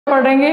पढ़ेंगे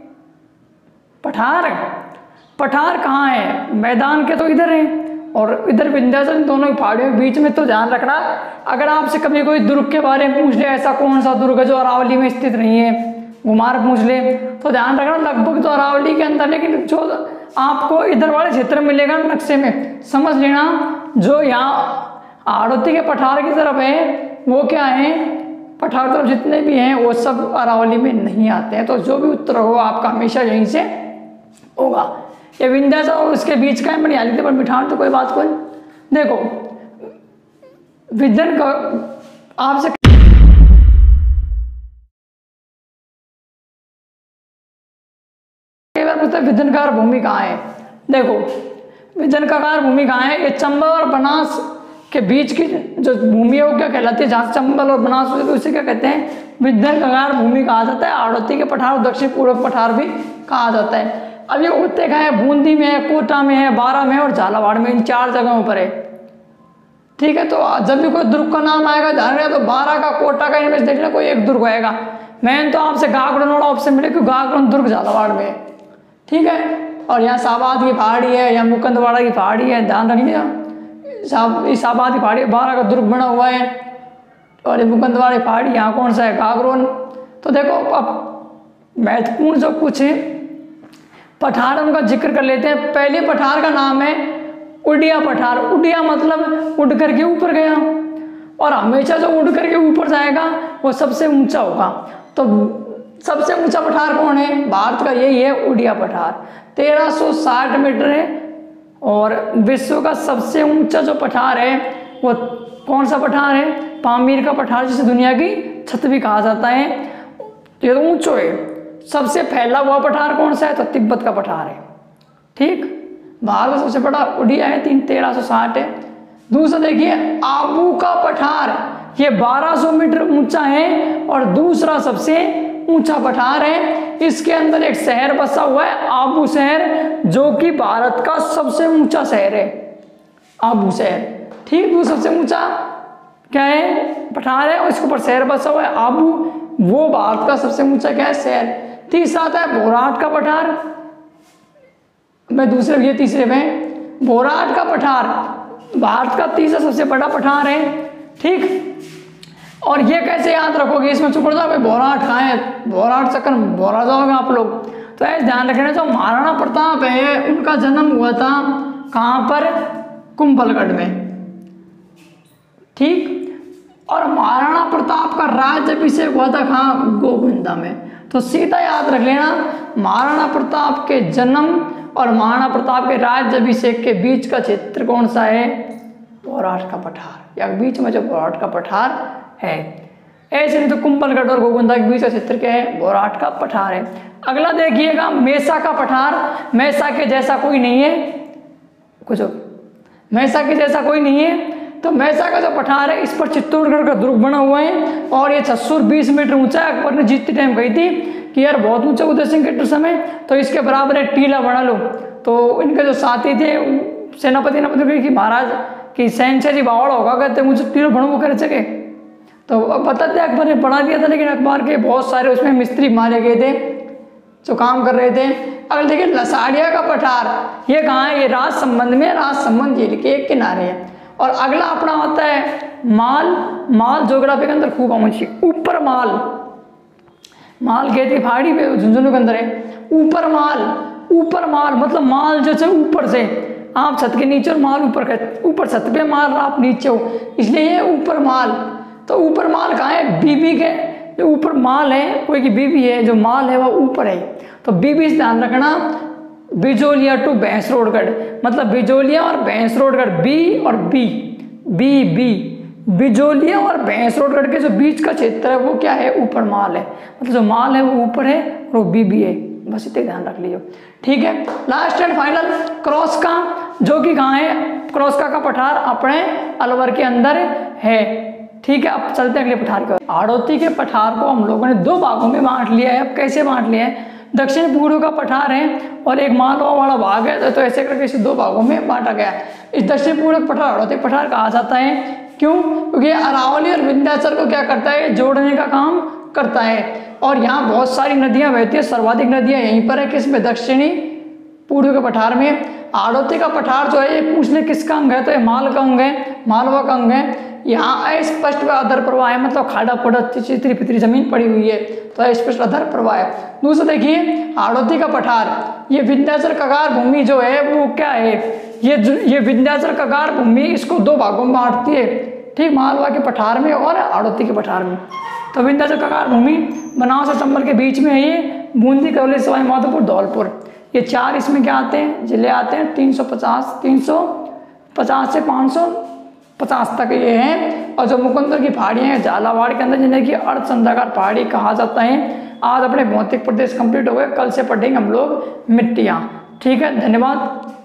पठार। पठार कहाँ है? मैदान के तो इधर है और इधर विंध्याचल, दोनों की पहाड़ियों के बीच में। तो ध्यान रखना, अगर आपसे कभी कोई दुर्ग के बारे में पूछ ले, ऐसा कौन सा दुर्ग है जो अरावली में स्थित नहीं है, घुमार पूछ ले, तो ध्यान रखना लगभग तो अरावली के अंदर, लेकिन जो आपको इधर वाले क्षेत्र में मिलेगा नक्शे में, समझ लेना जो यहाँ हाड़ौती के पठार की तरफ है वो क्या है, पठार तरफ जितने भी हैं वो सब अरावली में नहीं आते हैं। तो जो भी उत्तर हो आपका हमेशा यहीं से होगा। ये विंध्याचल और उसके बीच का है मणिहारी पर मिठान, तो कोई बात कोई। देखो विद्यन का आपसे विद्यनकार भूमि कहाँ है? देखो विद्यनकार भूमि कहाँ है? ये चंबल और बनास के बीच की जो भूमि है वो क्या कहलाती है? जहाँ चंबल और बनास होते हैं उसे क्या कहते हैं? विद्यनकार भूमि कहा जाता है। हाड़ौती के पठार और दक्षिण पूर्व पठार भी कहा जाता है। अब ये होते कहाँ है? बूंदी में है, कोटा में है, बारा में और झालावाड़ में, इन 4 जगहों पर है। ठीक है, तो जब भी कोई दुर्ग का नाम आएगा ध्यान रखना, तो बारा का, कोटा का, इनमें देखना कोई एक दुर्ग आएगा। मैंने तो आपसे गागड़न वाला ऑप्शन मिले क्योंकि गागड़न दुर्ग झालावाड़ में है। ठीक है, और यहाँ साबाद की पहाड़ी है, यहाँ मुकंदवाड़ा की पहाड़ी है, ध्यान रखिएगा। साबाद की पहाड़ी बारा का दुर्ग बना हुआ है और ये मुकंदवाड़ा की पहाड़ी यहाँ कौन सा है? गागरोन। तो देखो अब महत्वपूर्ण जो कुछ है पठार उनका जिक्र कर लेते हैं। पहले पठार का नाम है उड़िया पठार। उड़िया मतलब उड़ करके ऊपर गया, और हमेशा जो उड़ करके ऊपर जाएगा वो सबसे ऊंचा होगा। तो सबसे ऊंचा पठार कौन है? भारत का यही है, उड़िया पठार। 1360 मीटर है। और विश्व का सबसे ऊंचा जो पठार है वो कौन सा पठार है? पामीर का पठार, जिसे दुनिया की छत भी कहा जाता है। ये तो ऊंचो है। सबसे फैला हुआ पठार कौन सा है? तो तिब्बत का पठार है। ठीक, भारत का सबसे बड़ा उड़िया है, 1360 है। दूसरा देखिए आबू का पठार, ये 1200 मीटर ऊंचा है और दूसरा सबसे ऊंचा पठार है। इसके अंदर एक शहर बसा हुआ है, आबू शहर, जो कि भारत का सबसे ऊंचा शहर है, आबू शहर। ठीक, दूसरा सबसे ऊंचा क्या है? पठार है, और इसके ऊपर शहर बसा हुआ है आबू, वो भारत का सबसे ऊंचा क्या है? शहर। तीसरा आता है बोराट का पठार, मैं दूसरे ये तीसरे में, बोराट का पठार भारत का तीसरा सबसे बड़ा पठार है। ठीक, और ये कैसे याद रखोगे? इसमें चुप जाओ भाई, बोराट कहाँ है, बोराट चक्कर बोरा जाओगे आप लोग। तो ऐसे ध्यान रखना, जो महाराणा प्रताप है उनका जन्म हुआ था कहाँ पर? कुंभलगढ़ में। ठीक, और महाराणा प्रताप का राज्याभिषेक हुआ था कहाँ? गोविंदा में। तो सीधा याद रख लेना, महाराणा प्रताप के जन्म और महाराणा प्रताप के राज्याभिषेक के बीच का क्षेत्र कौन सा है? बोराट का पठार, या बीच में जो बोराट का पठार है। ऐसे नहीं तो कुंभलगढ़ और गोविंदा के बीच का क्षेत्र क्या है? बोराट का पठार है। अगला देखिएगा मेसा का पठार। मेसा के जैसा कोई नहीं है, कुछ मेसा के जैसा कोई नहीं है। तो मेसा का जो पठार है, इस पर चित्तौड़गढ़ का दुर्ग बना हुआ है और ये 620 मीटर ऊंचा है। अकबर ने जीतते टाइम कही थी कि यार बहुत ऊंचा उदय सिंह के समय, तो इसके बराबर है टीला बना लो। तो इनके जो साथी थे सेनापति ने कि महाराज कि शहनशाह बावड़ होगा, कहते मुझे टीला बनो वो कर सके। तो अब बताते अकबर ने बढ़ा दिया था, लेकिन अकबर के बहुत सारे उसमें मिस्त्री मारे गए थे जो काम कर रहे थे। अगर देखिए लसाड़िया का पठार, ये कहाँ है? ये राजसमंद में, राजसमंद झील के एक किनारे है। और अगला अपना होता है माल। माल ज्योग्राफी के अंदर खूब आमुची, ऊपर माल, माल खेती पहाड़ी पे झुंझुनू के अंदर है। ऊपर माल, ऊपर माल मतलब माल जो है ऊपर से, आप छत के नीचे और माल ऊपर, ऊपर छत पे माल आप नीचे हो, इसलिए ये ऊपर माल। तो ऊपर माल कहाँ है? बीबी के जो ऊपर माल है, कोई की बीबी है, जो माल है वो ऊपर है। तो बीबी से ध्यान रखना, बिजोलिया टू भैंसरोडगढ़, मतलब बिजोलिया और भैंसरोडगढ़, बी और बी, बी बी, बिजोलिया और भैंसरोडगढ़ के जो बीच का क्षेत्र है वो क्या है? ऊपर माल है। मतलब जो माल है वो ऊपर है और वो बी है। बस इतने ध्यान रख लीजिए। ठीक है, लास्ट एंड फाइनल क्रॉस का, जो कि कहाँ है? क्रॉस का पठार अपने अलवर के अंदर है। ठीक है, अब चलते हैं अगले पठार की ओर। हाड़ौती के पठार को हम लोगों ने 2 भागों में बांट लिया है। अब कैसे बांट लिया है? दक्षिण पूर्व का पठार है और एक मालवा वाला भाग है, तो ऐसे करके इसे 2 भागों में बांटा गया है। इस दक्षिण पूर्व पठार हाड़ौती पठार कहा जाता है। क्यों? क्योंकि अरावली और विंध्याचल को क्या करता है? जोड़ने का काम करता है। और यहाँ बहुत सारी नदियाँ बहती है, सर्वाधिक नदियाँ यहीं पर है, किसमें, दक्षिणी पूर्व के पठार में। हाड़ौती का पठार जो है ये पूछने किसका अंग है, तो ये माल का अंग है, मालवा का अंग है। यहाँ अस्पष्ट व अधर प्रवाह है, मतलब खाड़ा पड़त चित्री पितरी जमीन पड़ी हुई है, तो अस्पष्ट अधर प्रवाह है। दूसरा देखिए हाड़ौती का पठार, ये विंध्याचल कगार भूमि जो है वो क्या है, ये विंध्याचल कगार भूमि इसको दो भागों में बांटती है, ठीक, मालवा के पठार में और हाड़ौती के पठार में। तो विंध्याचल कगार भूमि बनारस और चंबल के बीच में है ये, बूंदी, करौली, सवाई माधोपुर, धौलपुर, ये 4 इसमें क्या आते हैं, जिले आते हैं। 350 से 550 तक ये हैं। और जो मुकुंदर की पहाड़ियाँ हैं झालावाड़ के अंदर, जिन्हें कि अर्धचंद्राकार पहाड़ी कहा जाता है। आज अपने भौतिक प्रदेश कंप्लीट हो गए, कल से पढ़ेंगे हम लोग मिट्टियाँ। ठीक है, धन्यवाद।